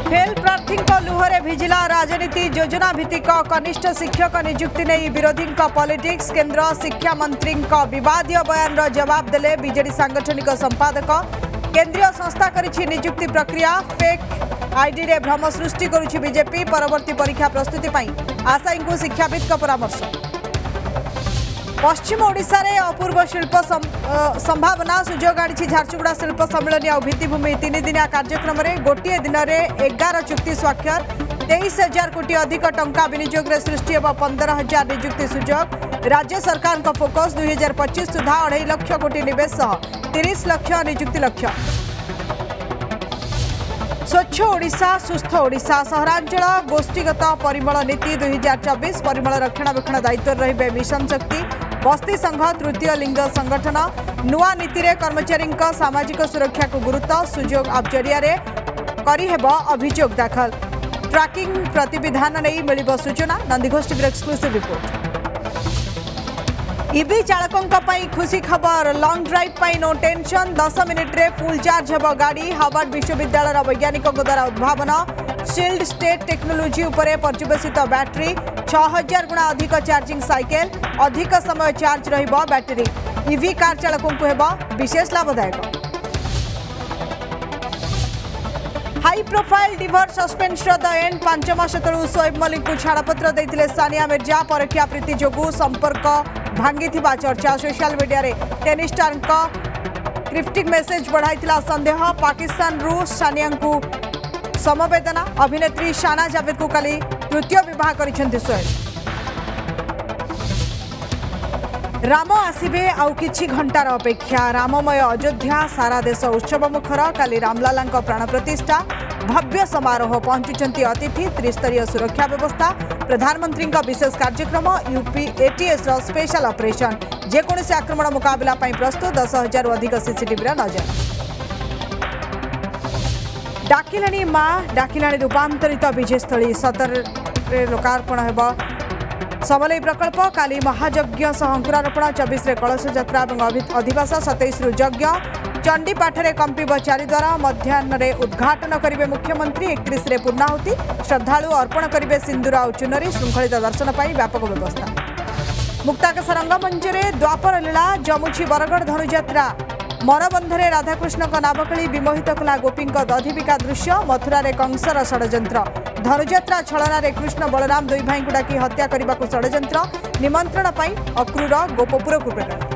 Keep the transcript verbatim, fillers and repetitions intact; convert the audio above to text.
Fail प्रार्थी लुहरे भिजिला राजनीति योजना भित्तिक कनिष्ठ शिक्षक नियुक्ति नहीं विरोधी पॉलिटिक्स केंद्र शिक्षा मंत्री विवादीय बयान जवाब देले बीजेडी सांगठनिक संपादक केंद्रीय संस्था करिछि नियुक्ति प्रक्रिया फेक आईडी रे भ्रम सृष्टि करुछि बीजेपी परवर्ती परीक्षा प्रस्तुति पई आशायी को शिक्षाविद परामर्श। पश्चिम ओडिशा रे अपूर्व शिल्प संभावना सुजोग आनी झारसुगुड़ा शिल्प सम्मिलन और भित्तिभूमि तीन दिनिया कार्यक्रम में गोटे दिन में एगार चुक्ति स्वाक्षर तेईस हजार कोटी अधिक टंका विनियोग रे सृष्टि एवं पंदर हजार नियुक्ति सुजोग राज्य सरकार का फोकस दुई हजार पच्चीस सुधा अढ़ाई लक्ष कोटी निवेश तीस लक्ष नियुक्ति लक्ष्य। स्वच्छ ओडिशा सुस्थ ओडिशा सहरांचल गोष्ठीगत परिमल नीति दुई हजार चौबीस परिमल रक्षणाबेक्षण दायित्व रहिबे मिशन शक्ति बस्ती संघ तृतीय लिंग संगठन नुआ नीति रे कर्मचारी सामाजिक सुरक्षा को गुरुत्व सुजोग आप जरिया रे करी हेबो अभियोग दाखल ट्रैकिंग प्रतिविधान नहीं मिलिबो सूचना Nandighosh TV exclusive report. EV चालकों पाई खुशी खबर लॉन्ग ड्राइव पाई नो टेंशन दस मिनिट रे फुल चार्ज हेबो गाड़ी हार्वर्ड विश्वविद्यालय वैज्ञानिकों द्वारा उद्भावन शील्ड स्टेट टेक्नोलोजी उपरे पर्यवेसित बैटरी छह हजार गुणा अधिक चार्जिंग साइकेल अधिक समय चार्ज रहिबो बैटरी ईवी कार चालकों को हेबो विशेष लाभदायक। High profile divorce suspension the end पांच मास तलू शोएब मलिक को छाड़पत्र देथिले सानिया मिर्जा परीक्षा प्रीति जोगु संपर्क भांगी चर्चा सोशल मीडिया रे टेनिस स्टार क्रिप्टिक मेसेज बढ़ाई संदेह पाकिस्तान रु सानिया को समवेदना अभिनेत्री शाना जावेद को काली तृतीय विवाह करिसेंति शोएब। राम आसिबे आउ किछि घंटार अपेक्षा राममय अयोध्या सारा देश उत्सव मुखर काली रामलालांक प्राण प्रतिष्ठा भव्य समारोह पहुंचुचंती अतिथि त्रिस्तरीय सुरक्षा व्यवस्था प्रधानमंत्री विशेष कार्यक्रम यूपी एटीएस रो स्पेशल ऑपरेशन जेकोसी आक्रमण मुकाबला पई प्रस्तुत दस हजार अधिक सीसीटीवी नजर डाकिलाणी मां डाकिलाणी रूपांतरित विजयस्थली सतर लोकार्पण हेब समलई प्रकल्प काली महायज्ञ सह अंकुरारोपण चौबीस रे कलश यात्रा और अधिवास सतैश रु यज्ञ चंडीपाठ रे कंपिब चारिद्वार मध्याह्न उद्घाटन करेंगे मुख्यमंत्री एकतीस रे पूर्णाहुति श्रद्धालु अर्पण करेंगे सिंदूर और चुनरी श्रृंखलित दर्शन पर व्यापक व्यवस्था। मुक्ताकाश रंगमंच द्वापर लीला जमुची बरगढ़ धनुଯାत्रा मनबंधरे राधाकृष्ण नावकली विमोहित कला गोपी दधिबिका दृश्य मथुरा रे कंसर षड्यंत्र धनुଯାत्रा छलना रे कृष्ण बलराम दुई भाई को डाकी हत्या करने को षड्यंत्र निमंत्रण पर अक्रूर गोपपुर को प्रेरण।